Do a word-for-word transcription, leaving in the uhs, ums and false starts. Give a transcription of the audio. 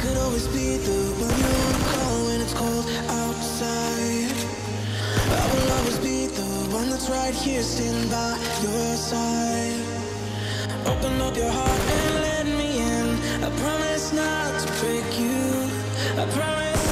could always be the one you wanna call when it's cold outside. I will always be the one that's right here, standing by your side. Open up your heart and let me in. I promise not to break you. I promise